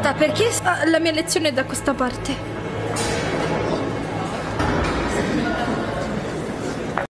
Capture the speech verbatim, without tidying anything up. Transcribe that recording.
Aspetta, perché ah, la mia lezione è da questa parte?